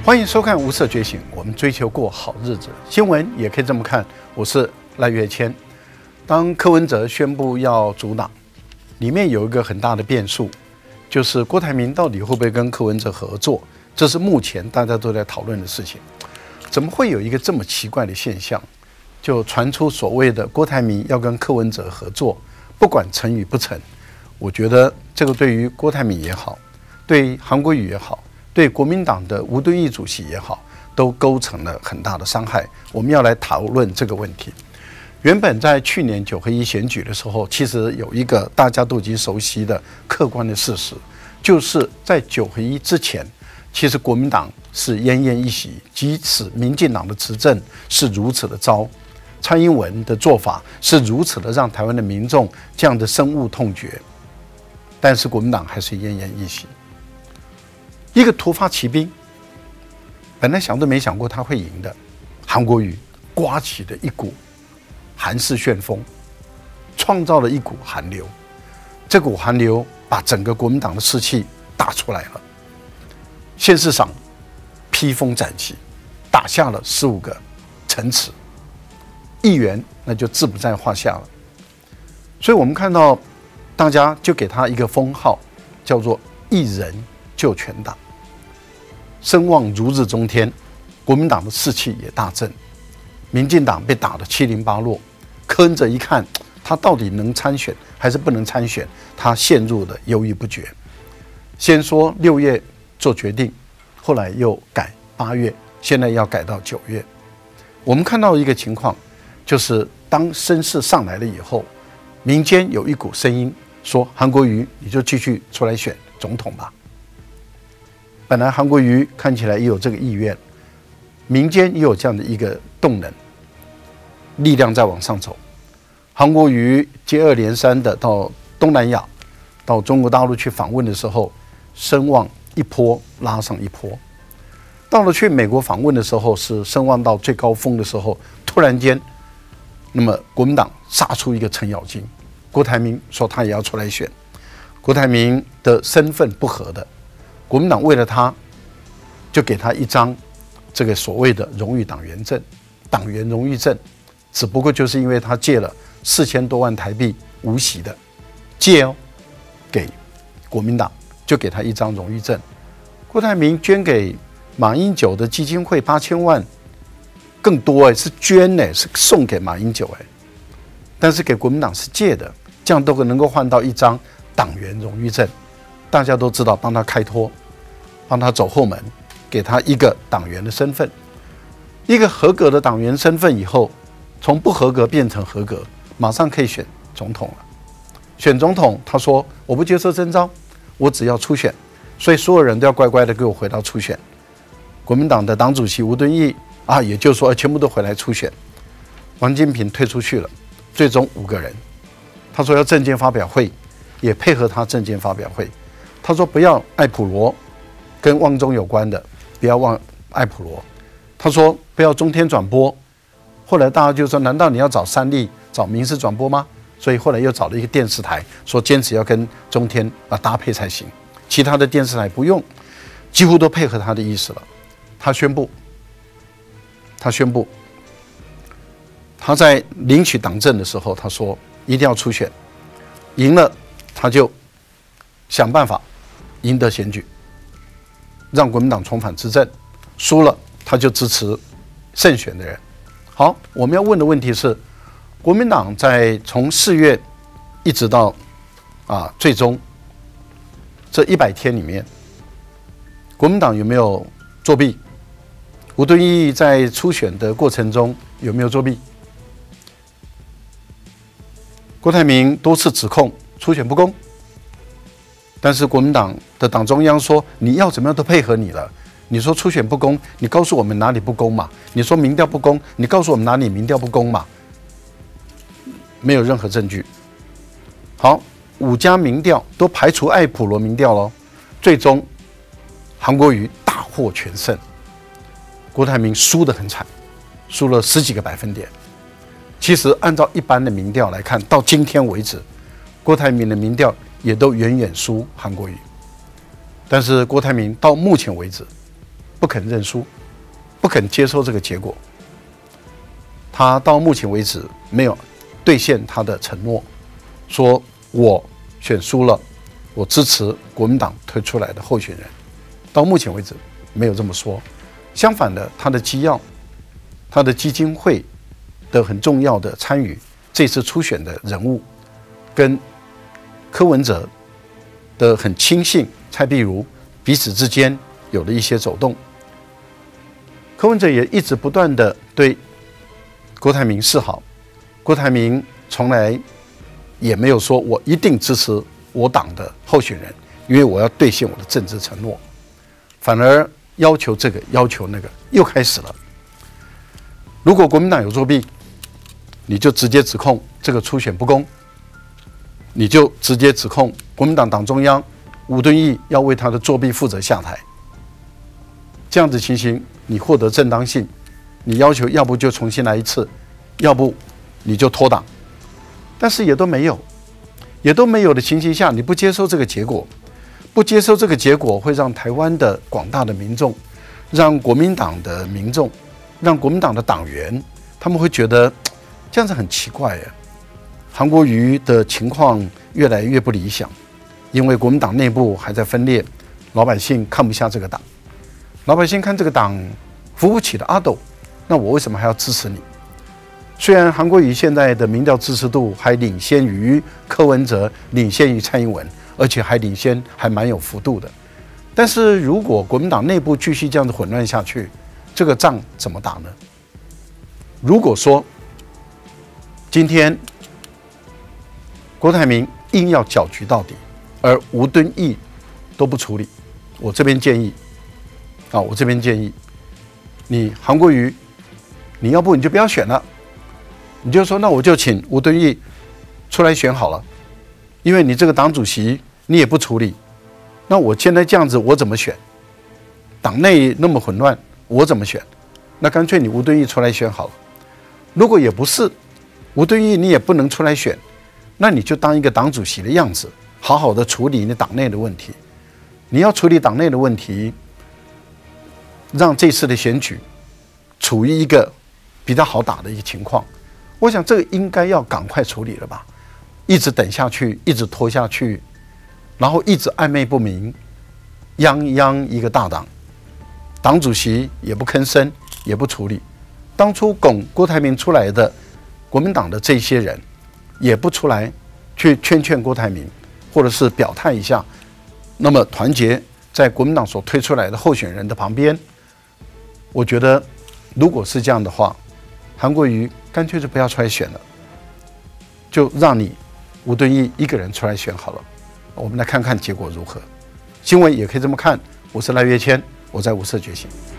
欢迎收看《无色觉醒》，我们追求过好日子。新闻也可以这么看，我是赖岳谦。当柯文哲宣布要组党，里面有一个很大的变数，就是郭台铭到底会不会跟柯文哲合作？这是目前大家都在讨论的事情。怎么会有一个这么奇怪的现象？就传出所谓的郭台铭要跟柯文哲合作，不管成与不成，我觉得这个对于郭台铭也好，对韩国瑜也好，对国民党的吴敦义主席也好，都构成了很大的伤害。我们要来讨论这个问题。原本在去年9合1选举的时候，其实有一个大家都已经熟悉的客观的事实，就是在9合1之前，其实国民党是奄奄一息，即使民进党的执政是如此的糟，蔡英文的做法是如此的让台湾的民众这样的深恶痛绝，但是国民党还是奄奄一息。一个突发奇兵，本来想都没想过他会赢的韩国瑜，刮起了一股韩式旋风，创造了一股寒流。这股寒流把整个国民党的士气打出来了。县市长披风斩旗，打下了15个城池，议员那就自不在话下了。所以我们看到大家就给他一个封号，叫做一人救全党，声望如日中天，国民党的士气也大振，民进党被打得七零八落。柯文哲一看他到底能参选还是不能参选，他陷入了犹豫不决。先说6月做决定，后来又改8月，现在要改到9月。我们看到一个情况，就是当声势上来了以后，民间有一股声音说，韩国瑜你就继续出来选总统吧。本来韩国瑜看起来也有这个意愿，民间也有这样的一个动能，力量在往上走。韩国瑜接二连三的到东南亚、到中国大陆去访问的时候，声望一波拉上一波。到了去美国访问的时候，是声望到最高峰的时候，突然间，那么国民党杀出一个程咬金，郭台铭说他也要出来选。郭台铭的身份不合的，国民党为了他，就给他一张这个所谓的荣誉党员证、党员荣誉证，只不过就是因为他借了4000多万台币无息的借给国民党，就给他一张荣誉证。郭台铭捐给马英九的基金会8000万，更多是捐是送给马英九但是给国民党是借的，这样都能够换到一张党员荣誉证。大家都知道，帮他开脱，帮他走后门，给他一个党员的身份，一个合格的党员身份以后，从不合格变成合格，马上可以选总统了。选总统，他说我不接受征召，我只要初选，所以所有人都要乖乖的给我回到初选。国民党的党主席吴敦义也就是说全部都回来初选。王金平退出去了，最终5个人。他说要政见发表会，也配合他政见发表会。他说不要艾普罗跟旺中有关的，不要忘艾普罗。他说不要中天转播。后来大家就说，难道你要找3立找民视转播吗？所以后来又找了一个电视台，说坚持要跟中天搭配才行，其他的电视台不用，几乎都配合他的意思了。他宣布他在领取党证的时候，他说一定要初选，赢了他就想办法赢得选举，让国民党重返执政，输了他就支持胜选的人。好，我们要问的问题是，国民党在从4月一直到最终这100天里面，国民党有没有作弊？吴敦义在初选的过程中有没有作弊？郭台铭多次指控初选不公，但是国民党的党中央说你要怎么样都配合你了。你说初选不公，你告诉我们哪里不公嘛？你说民调不公，你告诉我们哪里民调不公嘛？没有任何证据。好，5家民调都排除艾普罗民调咯，最终韩国瑜大获全胜，郭台铭输得很惨，输了10几个百分点。其实按照一般的民调来看，到今天为止，郭台铭的民调也都远远输韩国瑜。但是郭台铭到目前为止，不不肯认输，不肯接受这个结果。他到目前为止没有兑现他的承诺，说我选输了，我支持国民党推出来的候选人。到目前为止没有这么说。相反的，他的机要，他的基金会的很重要的参与这次初选的人物，跟柯文哲的很亲信蔡壁如彼此之间有了一些走动。柯文哲也一直不断的对郭台铭示好，郭台铭从来也没有说我一定支持我党的候选人，因为我要兑现我的政治承诺，反而要求这个要求那个，又开始了。如果国民党有作弊，你就直接指控这个初选不公，你就直接指控国民党党中央吴敦义要为他的作弊负责下台。这样子情形，你获得正当性，你要求要不就重新来一次，要不你就脱党。但是也都没有，也都没有的情形下，你不接受这个结果，不接受这个结果，会让台湾的广大的民众，让国民党的民众，让国民党的党员，他们会觉得这样子很奇怪耶。韩国瑜的情况越来越不理想，因为国民党内部还在分裂，老百姓看不下这个党，老百姓看这个党扶不起的阿斗，那我为什么还要支持你？虽然韩国瑜现在的民调支持度还领先于柯文哲，领先于蔡英文，而且还领先还蛮有幅度的，但是如果国民党内部继续这样子混乱下去，这个仗怎么打呢？如果说今天郭台铭硬要搅局到底，而吴敦义都不处理，我这边建议你韩国瑜，你要不你就不要选了，你就说那我就请吴敦义出来选好了，因为你这个党主席你也不处理，那我现在这样子我怎么选？党内那么混乱，我怎么选？那干脆你吴敦义出来选好了。如果也不是吴敦义，你也不能出来选，那你就当一个党主席的样子，好好的处理你党内的问题。你要处理党内的问题，让这次的选举处于一个比较好打的一个情况。我想这个应该要赶快处理了吧？一直等下去，一直拖下去，然后一直暧昧不明，泱泱一个大党，党主席也不吭声，也不处理。当初拱郭台铭出来的国民党的这些人，也不出来去劝郭台铭，或者是表态一下，那么团结在国民党所推出来的候选人的旁边。我觉得如果是这样的话，韩国瑜干脆就不要出来选了，就让你吴敦义一个人出来选好了。我们来看看结果如何。新闻也可以这么看。我是赖岳谦，我在无色觉醒。